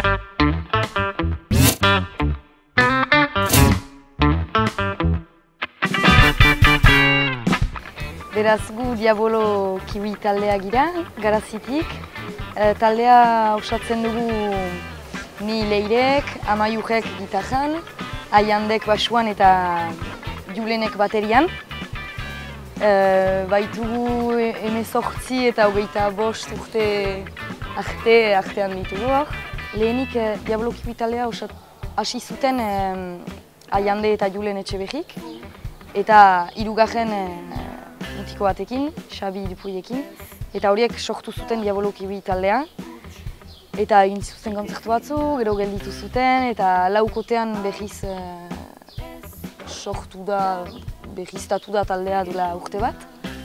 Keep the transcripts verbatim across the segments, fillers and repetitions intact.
Beraz gu Diabolo Kiwi taldea gira, Garazitik. E, taldea osatzen dugu ni Leirek, Amaiurrek gitarran, Aiandek basuan eta Julenek baterian. E, baitugu hemezortzi eta hogeita bost urte arte artean ditugu hor. Lehenik e, Diabolo Kiwi taldea hasi zuten e, Aiande eta Julen Etxeberrik. Eta hirugarren e, mutiko batekin, Xabi Dupuiekin. Eta horiek sortu zuten Diabolo Kiwi taldea. Eta egin zuten kontzertu batzu, gero gelditu zuten, eta laukotean berriz e, sortu da, berriztatu da taldea duela urte bat.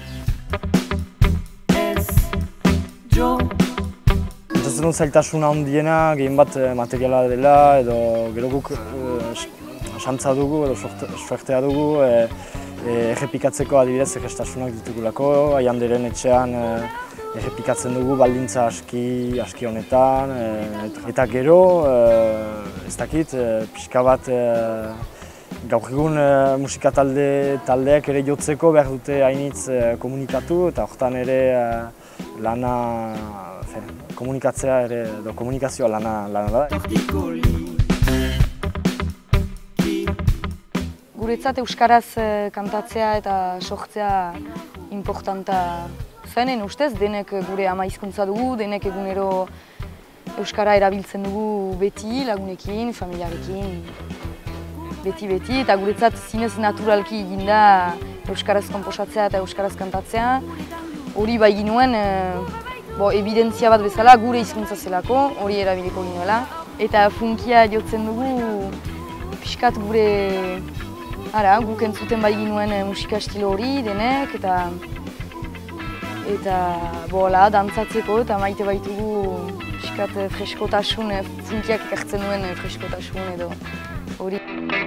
Ez dut zailtasuna handiena, gehien bat materiala dela, edo gero guk xantza dugu, edo suertea dugu, errepikatzeko adibidez egestasunak ditugulako, Aianderen etxean errepikatzen dugu baldintza aski, aski honetan, eta gero, ez dakit, pixka bat gaur egun musika talde, taldeak ere jotzeko behar dute hainitz komunikatu, eta horretan ere lana, fe, komunikatzea ere, edo komunikazioa lana, lana da. Guretzat euskaraz kantatzea eta sortzea importanta zenen ustez, denek gure ama hizkuntza dugu, denek egunero euskara erabiltzen dugu beti, lagunekin, familiarekin, beti-beti, eta guretzat zinez naturalki eginda euskaraz konposatzea eta euskaraz kantatzea. Hori bai ginuen, bo, evidentzia bat bezala, gure hizkuntza zelako, hori erabiliko ginuela. Eta funkia jotzen dugu, pixkat gure Ara, guk entzuten bai ginuen musika estilo hori denek, eta eta bola, dantzatzeko eta maite baitugu pixkat freskotasun, funkiak ekartzen duen freskotasun edo hori.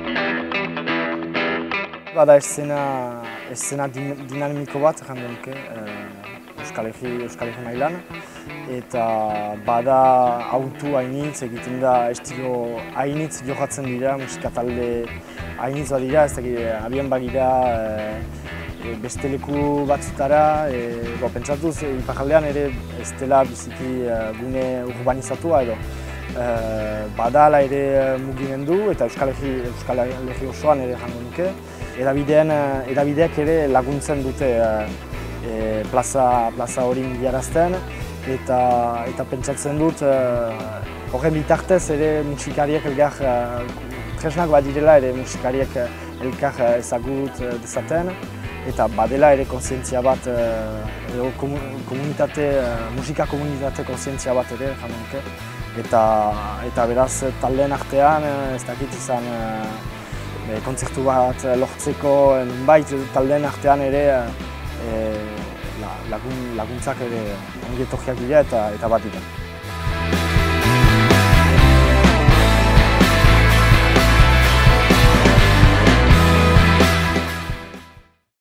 Bada eszena, eszena dinamiko bat, jande nuke, Euskal Herri mailan, eta bada autu hainitz egiten da estilo hainitz jokatzen dira, musika talde hainitz bat dira, ez dakit, abian bagira e, beste leku batzutara, e, bo, pentsatuz, iparraldean ere ez dela biziki e, gune urbanizatua edo. E, badala ere mugimendu eta Euskal Herri, Euskal Herri osoan ere jango nuke. Edabidean, edabideak ere laguntzen dute e, e, plaza, plaza hori mugiarazten eta, eta pentsatzen dut e, horren bitartez ere musikariak elgar tresnak bat direla ere musikariak elkar ezagut dezaten eta badela ere kontzientzia bat, edo komunitate, musika komunitate kontzientzia bat ere jamenuke. Eta, eta beraz taldeen artean ez dakit izan kontzertu bat lortzeko nonbait taldeen artean ere lagun, laguntzak ere ongi etorriak dira eta, eta bat dira.